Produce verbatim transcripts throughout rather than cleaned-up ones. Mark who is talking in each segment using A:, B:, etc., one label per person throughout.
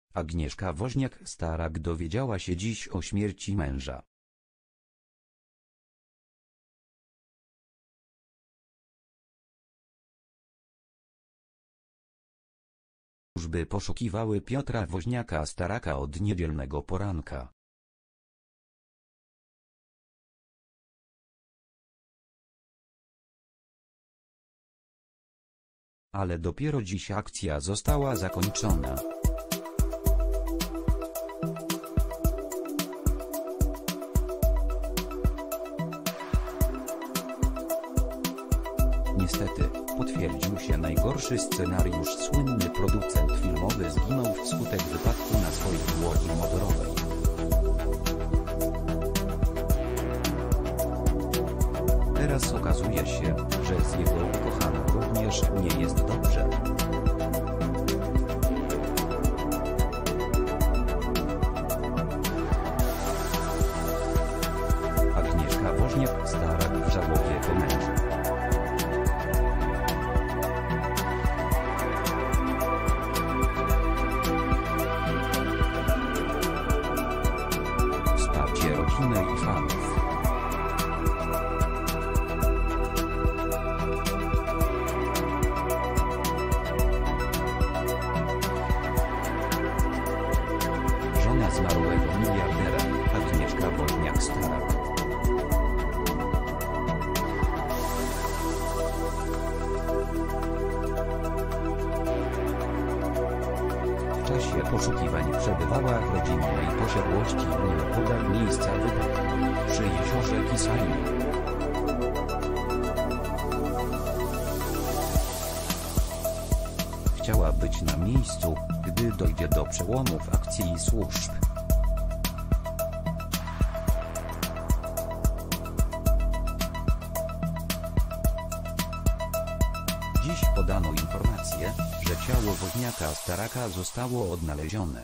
A: Agnieszka Woźniak-Starak dowiedziała się dziś o śmierci męża. Służby poszukiwały Piotra Woźniaka-Staraka od niedzielnego poranka. Ale dopiero dziś akcja została zakończona. Niestety, potwierdził się najgorszy scenariusz. Słynny producent filmowy zginął wskutek wypadku na swojej łodzi motorowej. Teraz okazuje się, że z jego ukochaną również nie jest dobrze. Agnieszka Woźniak-Starak w żałobie po mężu. Wsparcie rodziny i fanów. Żona zmarłego miliardera, Agnieszka Woźniak-Starak. W czasie poszukiwań przebywała w rodzinnej posiadłości nieopodal miejsca wypadku, przy jeziorze Kisaju. Chciała być na miejscu, gdy dojdzie do przełomu w akcji służb. Dziś podano informację, że ciało Woźniaka-Staraka zostało odnalezione.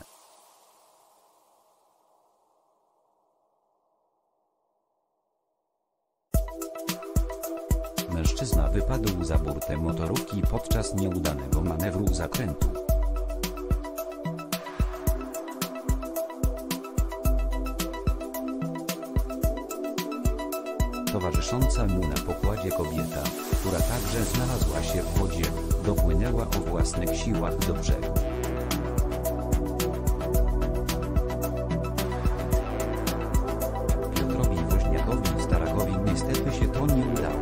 A: Mężczyzna wypadł za burtę motorówki podczas nieudanego manewru zakrętu. Towarzysząca mu na pokładzie kobieta, która także znalazła się w wodzie, dopłynęła o własnych siłach do brzegu. Piotrowi Woźniakowi-Starakowi niestety się to nie udało.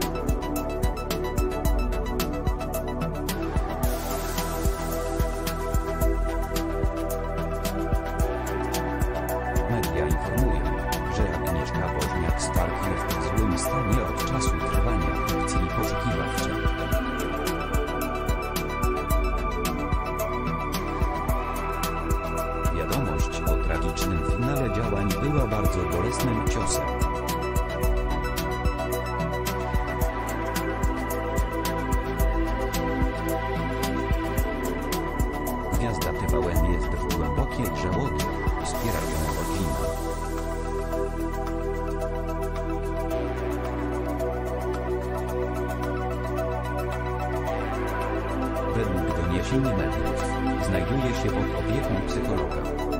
A: Media informują, że Agnieszka Woźniak-Starak jest w złym stanie od czasu trwania akcji poszukiwawczej. Wiadomość o tragicznym finale działań była bardzo bolesnym ciosem. Gwiazda T V N jest w głębokiej żałobie, wspiera ją rodzina. Według doniesień mediów, znajduje się pod opieką psychologa.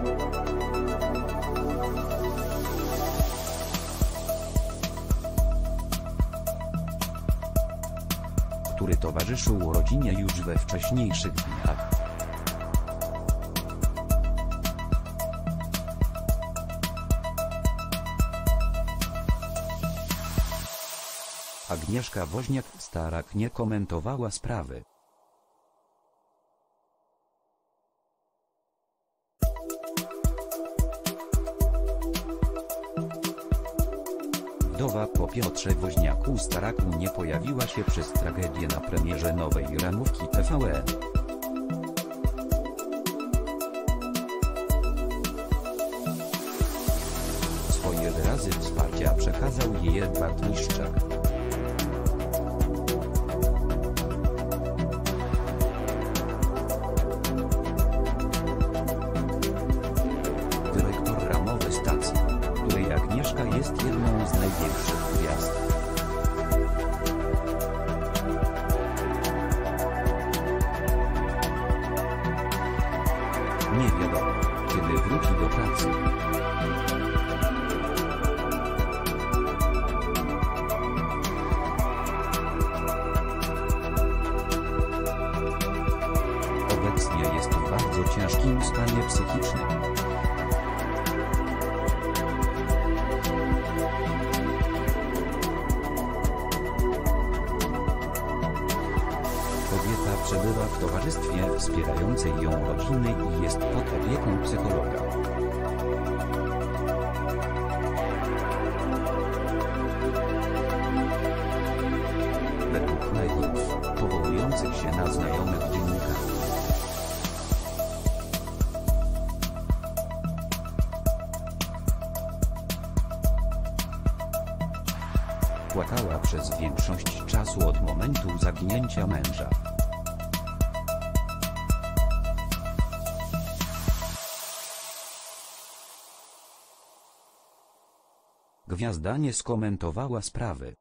A: Który towarzyszył rodzinie już we wcześniejszych dniach. Agnieszka Woźniak-Starak nie komentowała sprawy. Wdowa po Piotrze Woźniaku-Staraku nie pojawiła się przez tragedię na premierze nowej ramówki T V N. Swoje wyrazy wsparcia przekazał jej Edward Miszczak. Dyrektor ramowy stacji, której Agnieszka jest jedną z największych gwiazd. Nie wiadomo. w ciężkim stanie psychicznym. Kobieta przebywa w towarzystwie wspierającej ją rodziny i jest pod opieką psychologa. Według mediów, powołujących się na znajomych dziennikarzy, płakała przez większość czasu od momentu zaginięcia męża. Gwiazda nie skomentowała sprawy.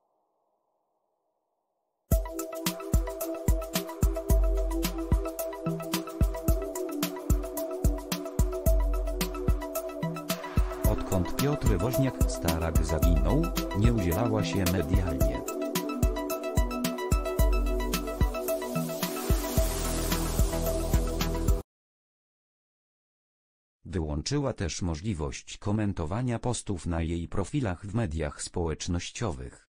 A: Odkąd Piotr Woźniak-Starak zaginął, nie udzielała się medialnie. Wyłączyła też możliwość komentowania postów na jej profilach w mediach społecznościowych.